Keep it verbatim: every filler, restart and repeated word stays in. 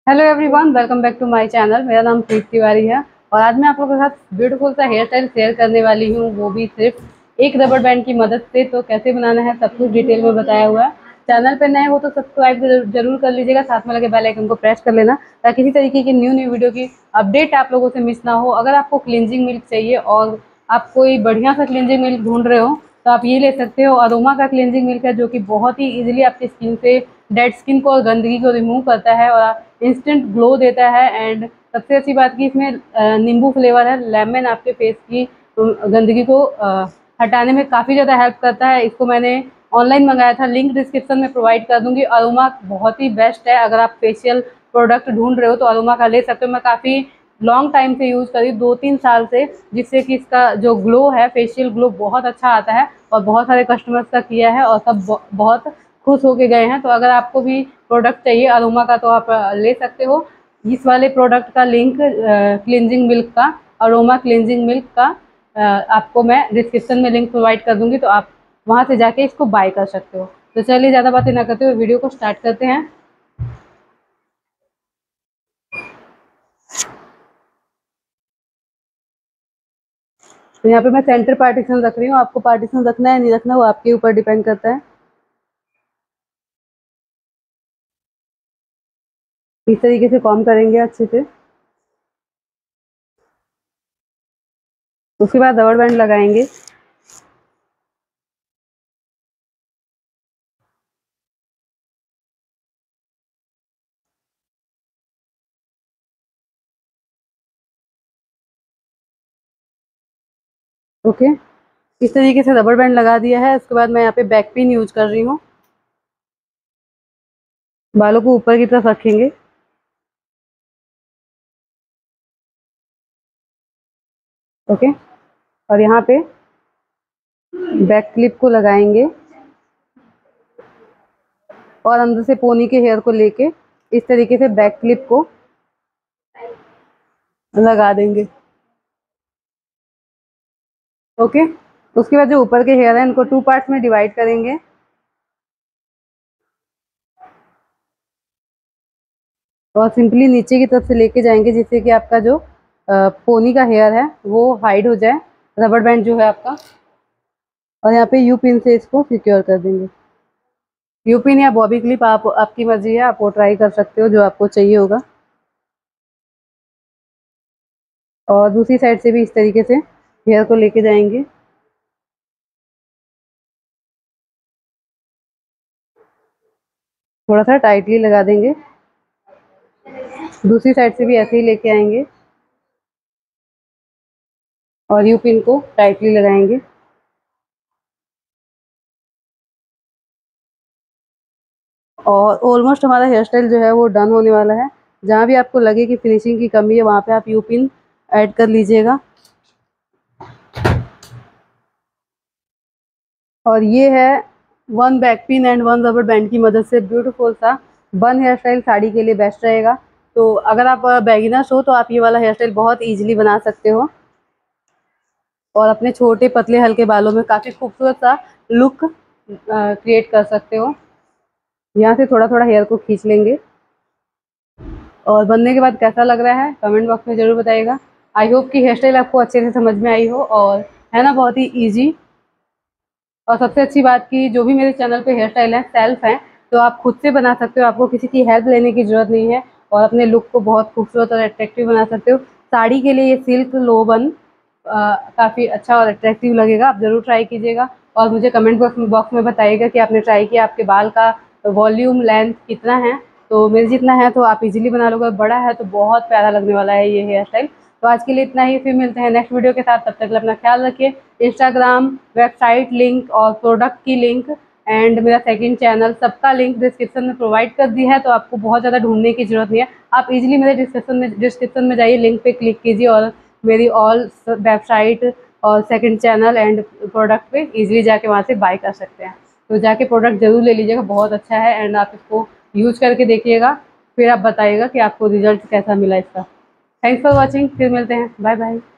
Hello everyone, welcome back to my channel. मेरा नाम प्रीत तिवारी है और आज मैं आप लोगों के साथ ब्यूटीफुल सा हेयर स्टाइल शेयर करने वाली हूँ, वो भी सिर्फ एक रबर बैंड की मदद से। तो कैसे बनाना है सब कुछ डिटेल में बताया हुआ है। चैनल पे नए हो तो सब्सक्राइब जरूर कर लीजिएगा, साथ में लगे बेल आइकन को प्रेस कर लेना ताकि इसी तरीके की न्यू न्यू वीडियो की अपडेट आप लोगों से मिस ना हो। अगर आपको क्लिनजिंग मिल्क चाहिए और आप कोई बढ़िया सा क्लिनजिंग मिल्क ढूंढ रहे हो तो आप ये ले सकते हो। अरोमा का क्लिनजिंग मिल्क है जो कि बहुत ही इजीली आपकी स्किन से डेड स्किन को और गंदगी को रिमूव करता है और इंस्टेंट ग्लो देता है। एंड सबसे अच्छी बात की इसमें नींबू फ्लेवर है। लेमन आपके फेस की गंदगी को हटाने में काफ़ी ज़्यादा हेल्प करता है। इसको मैंने ऑनलाइन मंगाया था, लिंक डिस्क्रिप्शन में प्रोवाइड कर दूंगी। अरोमा बहुत ही बेस्ट है, अगर आप फेशियल प्रोडक्ट ढूंढ रहे हो तो अरोमा का ले सकते हो। मैं काफ़ी लॉन्ग टाइम से यूज़ करी, दो तीन साल से, जिससे कि इसका जो ग्लो है, फेशियल ग्लो बहुत अच्छा आता है और बहुत सारे कस्टमर्स का किया है और सब बहुत खुश होके गए हैं। तो अगर आपको भी प्रोडक्ट चाहिए अरोमा का तो आप ले सकते हो। इस वाले प्रोडक्ट का लिंक क्लिनजिंग मिल्क का, अरोमा क्लिनजिंग मिल्क का, आपको मैं डिस्क्रिप्शन में लिंक प्रोवाइड कर दूंगी, तो आप वहां से जाके इसको बाय कर सकते हो। तो चलिए ज़्यादा बातें ना करते हुए वीडियो को स्टार्ट करते हैं। तो यहाँ पे मैं सेंटर पार्टीशन रख रही हूँ। आपको पार्टीशन रखना है नहीं रखना वो आपके ऊपर डिपेंड करता है। इस तरीके से कॉम करेंगे अच्छे से। उसके बाद रबर बैंड लगाएंगे। ओके, इस तरीके से रबर बैंड लगा दिया है। उसके बाद मैं यहाँ पे बैक पिन यूज कर रही हूँ। बालों को ऊपर की तरफ रखेंगे। ओके, और यहाँ पे बैक क्लिप को लगाएंगे और अंदर से पोनी के हेयर को लेके इस तरीके से बैक क्लिप को लगा देंगे। ओके, उसके बाद जो ऊपर के हेयर हैं इनको टू पार्ट्स में डिवाइड करेंगे और सिंपली नीचे की तरफ से लेके जाएंगे, जिससे कि आपका जो पोनी का हेयर है वो हाइड हो जाए, रबर बैंड जो है आपका। और यहाँ पे यू पिन से इसको सिक्योर कर देंगे। यू पिन या बॉबी क्लिप आप आपकी मर्जी है, आप वो ट्राई कर सकते हो जो आपको चाहिए होगा। और दूसरी साइड से भी इस तरीके से हेयर को लेके जाएंगे। थोड़ा सा टाइटली लगा देंगे। दूसरी साइड से भी ऐसे ही लेके आएंगे और यू पिन को टाइटली लगाएंगे। और ऑलमोस्ट हमारा हेयर स्टाइल जो है वो डन होने वाला है। जहाँ भी आपको लगे कि फिनिशिंग की कमी है वहाँ पे आप यू पिन ऐड कर लीजिएगा। और ये है one back pin and one rubber band की मदद से ब्यूटीफुल सा बन हेयर स्टाइल साड़ी के लिए बेस्ट रहेगा। तो अगर आप बेगिनर्स हो तो आप ये वाला हेयर स्टाइल बहुत ईजिली बना सकते हो और अपने छोटे पतले हल्के बालों में काफ़ी खूबसूरत सा लुक क्रिएट कर सकते हो। यहाँ से थोड़ा थोड़ा हेयर को खींच लेंगे और बनने के बाद कैसा लग रहा है कमेंट बॉक्स में ज़रूर बताइएगा। आई होप कि हेयर स्टाइल आपको अच्छे से समझ में आई हो और है ना, बहुत ही ईजी। और सबसे अच्छी बात की जो भी मेरे चैनल पे हेयर स्टाइल है सेल्फ है, तो आप खुद से बना सकते हो, आपको किसी की हेल्प लेने की ज़रूरत नहीं है और अपने लुक को बहुत खूबसूरत और अट्रैक्टिव बना सकते हो। साड़ी के लिए ये सिल्क लो बन काफ़ी अच्छा और अट्रैक्टिव लगेगा, आप ज़रूर ट्राई कीजिएगा और मुझे कमेंट बॉक्स में बताइएगा कि आपने ट्राई किया, आपके बाल का वॉल्यूम लेंथ कितना है। तो मेरे जितना है तो आप इजीली बना लोगे, बड़ा है तो बहुत प्यारा लगने वाला है ये हेयर स्टाइल। तो आज के लिए इतना ही, फिर मिलते हैं नेक्स्ट वीडियो के साथ। तब तक अपना ख्याल रखिए। इंस्टाग्राम, वेबसाइट लिंक और प्रोडक्ट की लिंक एंड मेरा सेकंड चैनल, सबका लिंक डिस्क्रिप्शन में प्रोवाइड कर दी है, तो आपको बहुत ज़्यादा ढूंढने की जरूरत नहीं है। आप इजीली मेरे डिस्क्रिप्शन में डिस्क्रिप्शन में जाइए, लिंक पे क्लिक कीजिए और मेरी ऑल वेबसाइट और सेकंड चैनल एंड प्रोडक्ट पे इजीली जाके वहाँ से बाय कर सकते हैं। तो जाके प्रोडक्ट ज़रूर ले लीजिएगा, बहुत अच्छा है एंड आप इसको यूज करके देखिएगा, फिर आप बताइएगा कि आपको रिजल्ट कैसा मिला इसका। थैंक्स फॉर वॉचिंग, फिर मिलते हैं, बाय बाय।